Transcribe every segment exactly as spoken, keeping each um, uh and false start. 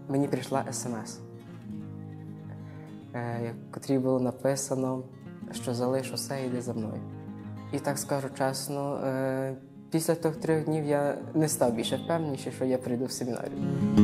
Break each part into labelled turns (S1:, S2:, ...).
S1: мені прийшла смс, в котрій було написано, що залиш усе, йди за мною. І так скажу чесно, після тих трьох днів я не став більше впевненіший, що я прийду в семінарію.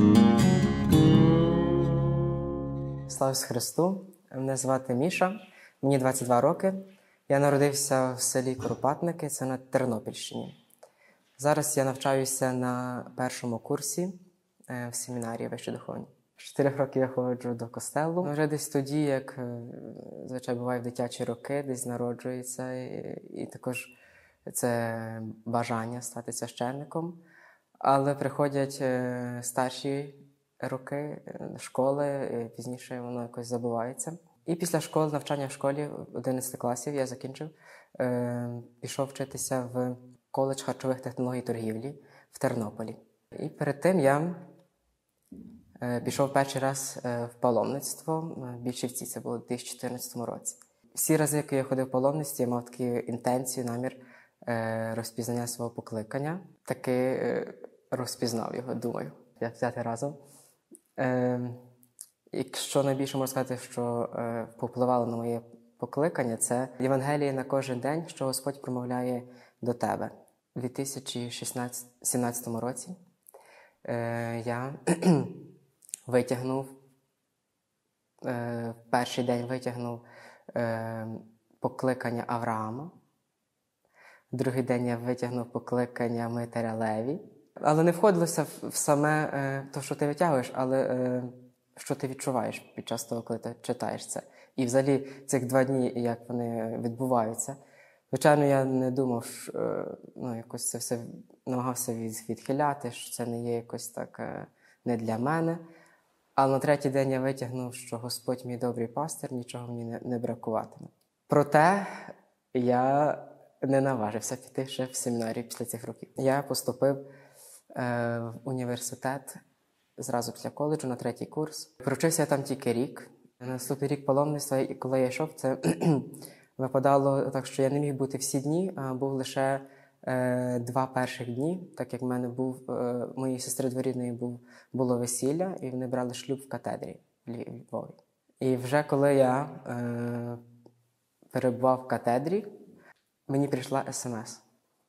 S1: Слава Христу! Мене звати Міша, мені двадцять два роки. Я народився в селі Куропатники, це на Тернопільщині. Зараз я навчаюся на першому курсі в семінарії Вищій духовній. Чотирьох років я ходжу до костелу. Вже десь тоді, як звичайно буває в дитячі роки, десь народжується, і, і також це бажання стати священником. Але приходять старші роки, школи, і пізніше воно якось забувається. І після школи, навчання в школі, одинадцяти класів я закінчив, пішов вчитися в коледж харчових технологій і торгівлі в Тернополі. І перед тим я пішов перший раз в паломництво в Більшівці, це було у дві тисячі чотирнадцятому році. Всі рази, які я ходив в паломництво, я мав таку інтенцію, намір розпізнання свого покликання. Таки розпізнав його, думаю, як взяти разом. Якщо найбільше можу сказати, що повпливало на моє покликання, це Євангеліє на кожен день, що Господь промовляє до тебе. У дві тисячі сімнадцятому році я витягнув, в перший день витягнув покликання Авраама, в другий день я витягнув покликання Митаря Леві. Але не входилося в саме те, що ти витягуєш, але що ти відчуваєш під час того, коли ти читаєш це. І взагалі цих два дні, як вони відбуваються. Звичайно, я не думав, що ну, якось це все намагався відхиляти, що це не є якось так не для мене. Але на третій день я витягнув, що Господь мій добрий пастир, нічого мені не, не бракуватиме. Проте я не наважився піти ще в семінарію після цих років. Я поступив е, в університет зразу після коледжу на третій курс. Провчився я там тільки рік. На наступний рік паломництва, і коли я йшов, це випадало так, що я не міг бути всі дні, а був лише е, два перших дні, так як в мене був, е, моєї сестри дворідної був, було весілля, і вони брали шлюб в катедрі в Львові. І вже коли я е, перебував в катедрі, мені прийшла смс,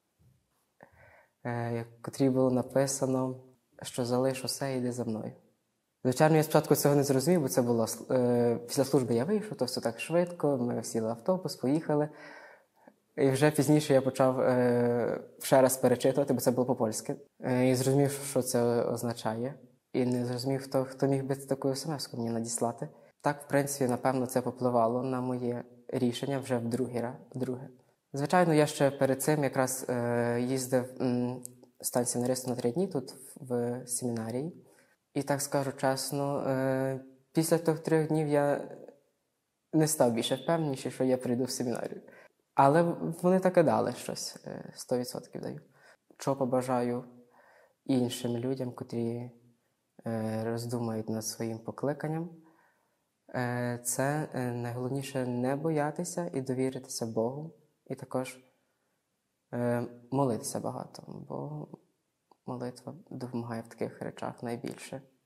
S1: е, в котрій було написано, що залиш усе, йди за мною. Звичайно, я спочатку цього не зрозумів, бо це було, е, після служби я вийшов, то все так швидко, ми сіли в автобус, поїхали. І вже пізніше я почав е, ще раз перечитувати, бо це було по-польськи. Е, і зрозумів, що це означає. І не зрозумів, хто, хто міг би таку смс-ку мені надіслати. Так, в принципі, напевно, це попливало на моє рішення вже вдруге. вдруге. Звичайно, я ще перед цим якраз е, їздив м, стань семінаристом на три дні тут в семінарії. І так скажу чесно, е, після тих трьох днів я не став більше впевненіший, що я прийду в семінарію. Але вони таки дали щось, сто відсотків даю. Що побажаю іншим людям, котрі е, роздумають над своїм покликанням, е, це е, найголовніше не боятися і довіритися Богу. І також е, молитися багато, бо молитва допомагає в таких речах найбільше.